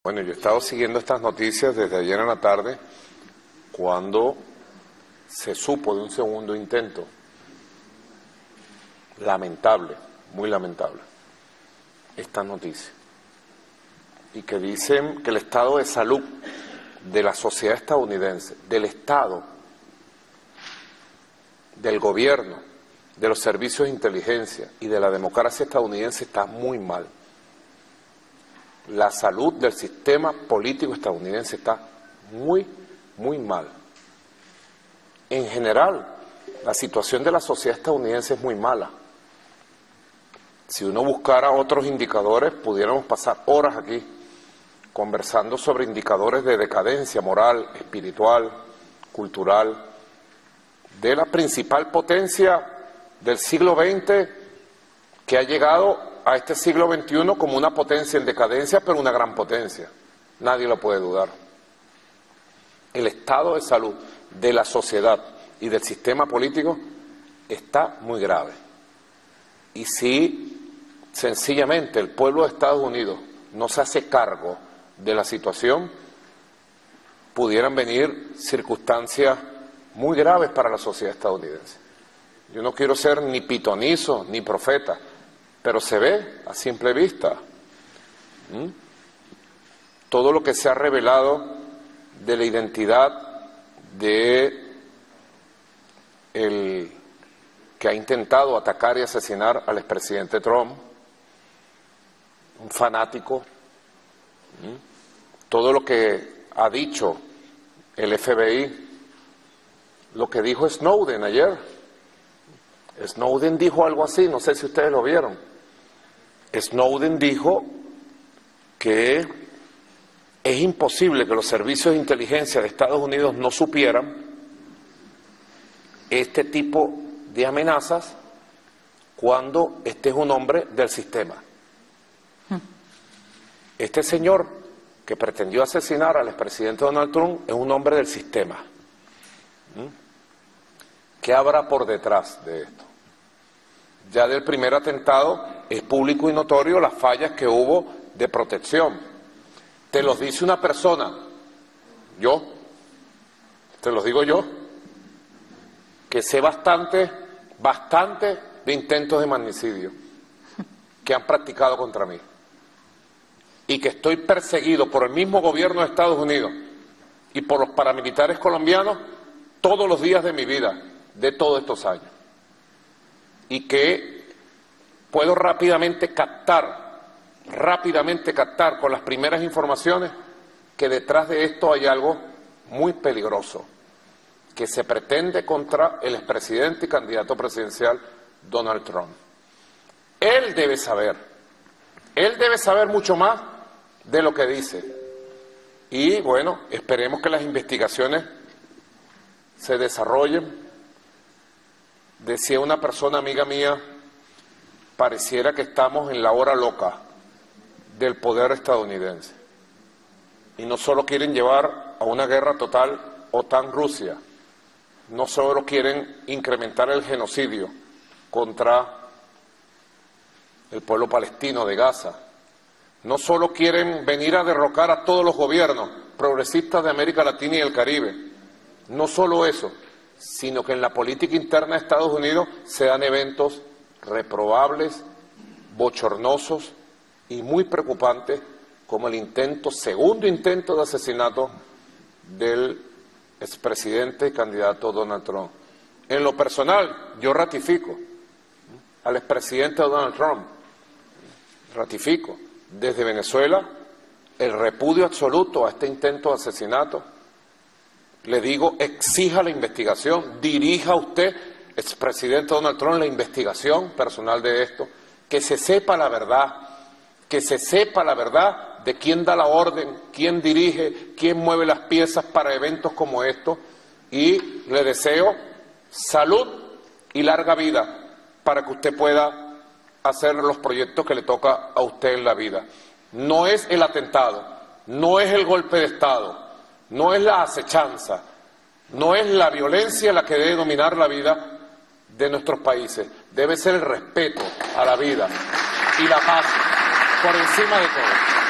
Bueno, yo he estado siguiendo estas noticias desde ayer en la tarde, cuando se supo de un segundo intento. Lamentable, muy lamentable, esta noticia. Y que dicen que el estado de salud de la sociedad estadounidense, del Estado, del gobierno, de los servicios de inteligencia y de la democracia estadounidense está muy mal. La salud del sistema político estadounidense está muy, muy mal. En general, la situación de la sociedad estadounidense es muy mala. Si uno buscara otros indicadores, pudiéramos pasar horas aquí conversando sobre indicadores de decadencia moral, espiritual, cultural, de la principal potencia del siglo XX que ha llegado a este siglo XXI como una potencia en decadencia, pero una gran potencia. Nadie lo puede dudar. El estado de salud de la sociedad y del sistema político está muy grave. Y si sencillamente el pueblo de Estados Unidos no se hace cargo de la situación, pudieran venir circunstancias muy graves para la sociedad estadounidense. Yo no quiero ser ni pitonizo ni profeta, pero se ve a simple vista todo lo que se ha revelado de la identidad de el que ha intentado atacar y asesinar al expresidente Trump, un fanático, todo lo que ha dicho el FBI, lo que dijo Snowden ayer. Snowden dijo algo así, no sé si ustedes lo vieron. Snowden dijo que es imposible que los servicios de inteligencia de Estados Unidos no supieran este tipo de amenazas cuando este es un hombre del sistema. Este señor que pretendió asesinar al expresidente Donald Trump es un hombre del sistema. ¿Qué habrá por detrás de esto? Ya del primer atentado es público y notorio las fallas que hubo de protección. Te los dice una persona, te los digo yo, que sé bastante de intentos de magnicidio que han practicado contra mí. Y que estoy perseguido por el mismo gobierno de Estados Unidos y por los paramilitares colombianos todos los días de mi vida, de todos estos años. Y que puedo rápidamente captar con las primeras informaciones que detrás de esto hay algo muy peligroso que se pretende contra el expresidente y candidato presidencial Donald Trump. Él debe saber mucho más de lo que dice. Y bueno, esperemos que las investigaciones se desarrollen. Decía una persona amiga mía, pareciera que estamos en la hora loca del poder estadounidense. Y no solo quieren llevar a una guerra total OTAN-Rusia, no solo quieren incrementar el genocidio contra el pueblo palestino de Gaza, no solo quieren venir a derrocar a todos los gobiernos progresistas de América Latina y el Caribe, no solo eso, sino que en la política interna de Estados Unidos se dan eventos reprobables, bochornosos y muy preocupantes, como el segundo intento de asesinato del expresidente y candidato Donald Trump. En lo personal, yo ratifico al expresidente Donald Trump, ratifico desde Venezuela el repudio absoluto a este intento de asesinato. Le digo, exija la investigación, dirija usted, expresidente Donald Trump, la investigación personal de esto, que se sepa la verdad de quién da la orden, quién dirige, quién mueve las piezas para eventos como estos, y le deseo salud y larga vida para que usted pueda hacer los proyectos que le toca a usted en la vida. No es el atentado, no es el golpe de Estado, no es la acechanza, no es la violencia la que debe dominar la vida de nuestros países. Debe ser el respeto a la vida y la paz por encima de todo.